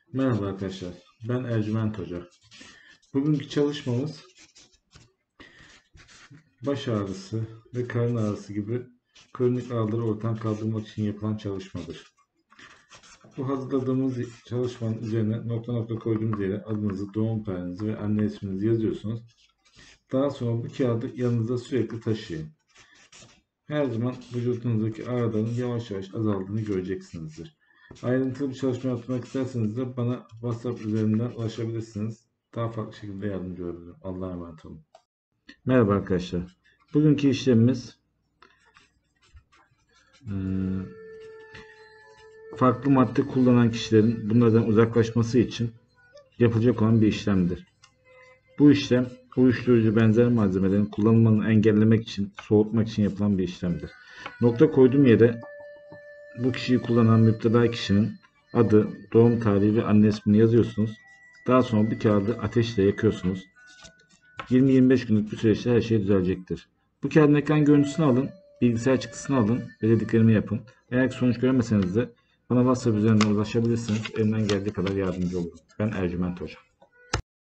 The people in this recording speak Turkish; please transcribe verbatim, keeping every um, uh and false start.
Merhaba arkadaşlar, ben Ercüment Hoca. Bugünkü çalışmamız baş ağrısı ve karın ağrısı gibi kronik ağrıları ortadan kaldırmak için yapılan çalışmadır. Bu hazırladığımız çalışmanın üzerine nokta nokta koyduğumuz yere adınızı, doğum tarihinizi ve anne isminizi yazıyorsunuz. Daha sonra bu kağıdı yanınızda sürekli taşıyın. Her zaman vücudunuzdaki ağrıların yavaş yavaş azaldığını göreceksinizdir. Ayrıntılı bir çalışma yapmak isterseniz de bana WhatsApp üzerinden ulaşabilirsiniz. Daha farklı şekilde yardımcı olabilirim. Allah'a emanet olun. Merhaba arkadaşlar. Bugünkü işlemimiz farklı madde kullanan kişilerin bunlardan uzaklaşması için yapılacak olan bir işlemdir. Bu işlem uyuşturucu benzer malzemelerin kullanılmasını engellemek için, soğutmak için yapılan bir işlemdir. Nokta koyduğum yere bu kişiyi kullanan müptela kişinin adı, doğum tarihi ve anne ismini yazıyorsunuz. Daha sonra bir kağıdı ateşle yakıyorsunuz. yirmi yirmi beş günlük bir süreçte her şey düzelecektir. Bu kağıdın ekran görüntüsünü alın, bilgisayar çıktısını alın ve dediklerimi yapın. Eğer sonuç göremeseniz de bana WhatsApp üzerinden ulaşabilirsiniz. Elimden geldiği kadar yardımcı olurum. Ben Ercüment Hoca.